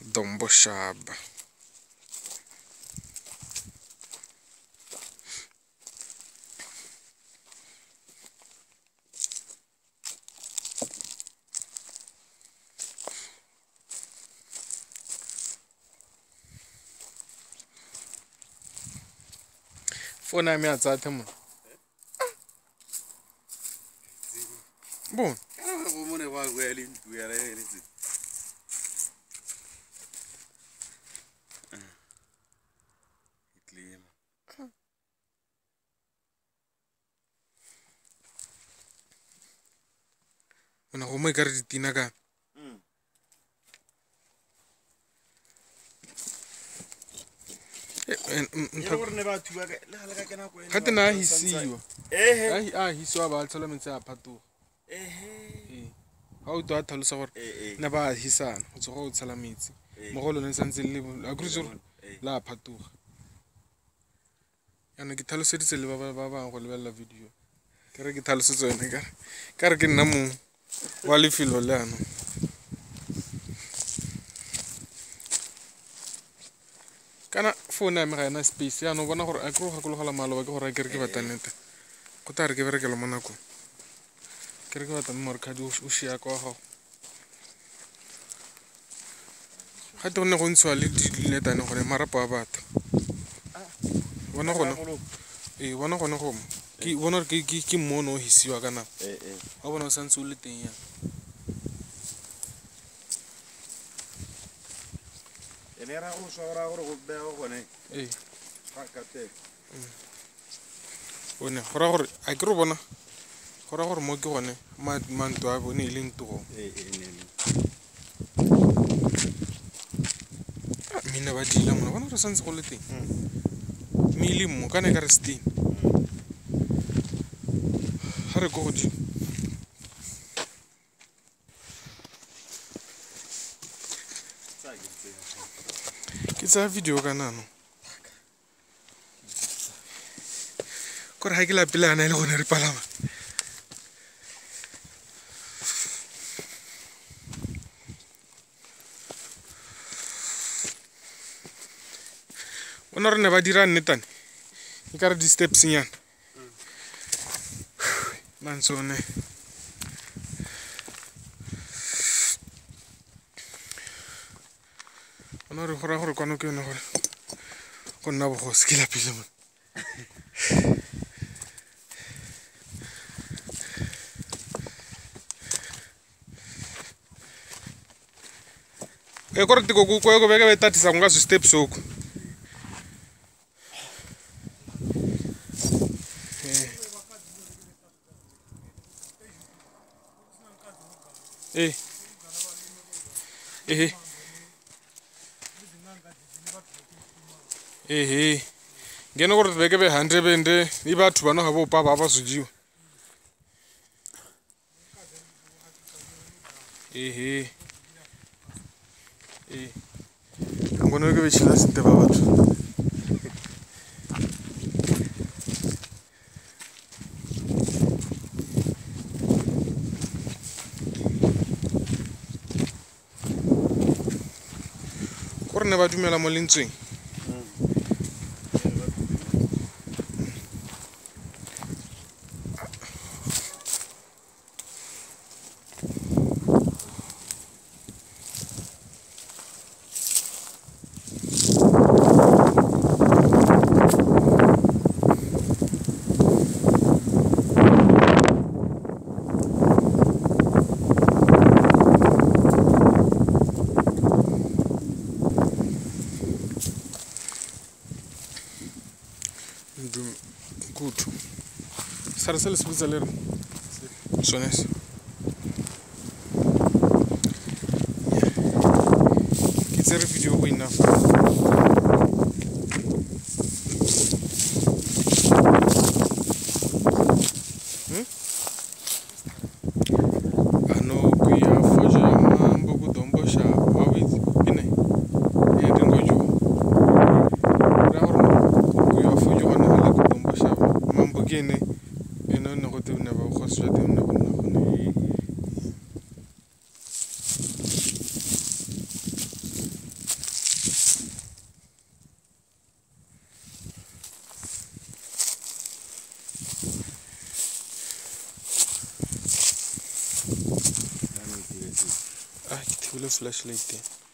Dombo Shab. Phone I me at that time. Bon. Ona go mo e ka re ditina ka. Kate na hisiwa. Hisiwa ba tsala mentse a phatoga. Ha o twa tlhalosa gore na ba hisana go tsoga o tsala metsi. Mo go lone santse le a krutso la phatoga. Yana ke tlhaloseditse le ba bang go lebella video. Ke re ke tlhalosetse yone ka re ke nna mo wa lefelo le ano. Kana phone ya me ga ena space ya no bona gore a ke go gakologela maloba ke gore a ke re ke batanete go tla re ke berekela mo nako ke re ke batla memory card o shia kwa gago ga te gone go ntshiwa le diletane gore marapo a batho bona gone bona gone go ke bona ke mmono o hisiwa kana ga bona o santse o le teng ya era go swara gore go bega gone ga ka te bona gora gore a ke re bona gora gore mo ke gone manto a bone ile ntogo mina ba dila mona bona re santse go le teng mili mo kana ka re stin ha re go godimo ke tsa video kana no kore ha ke la pelana ile gone re palama ona re ne ba dira nnetane e ka re di steps nyana mansone ona re gora gore kwano ke yone gore go nna bogosi ke lapile mo e gore tiko go go beke be tatisa nga steps oku ngene gore beke be 100 bende e batho bana ga bo pa ba sujiwa ngone ke be tshila sente ba batho gore ne ba dumela mo lentsweng good sara se le sebetsa le rena sones ke tsere video go enough ano kuya foja mambo ku Dombo Shab awitsi ine e dingo jo ra gore kuya foja gona le ku Dombo Shab mambo kene eno no go te nna ba go swa te nna bona gone Ah, ke thibile flashlight.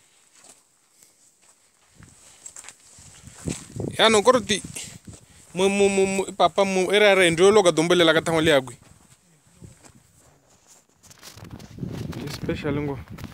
Ya no korti papa era ndo lo ka dombelela ka thangwa le yakwe. Special ngo.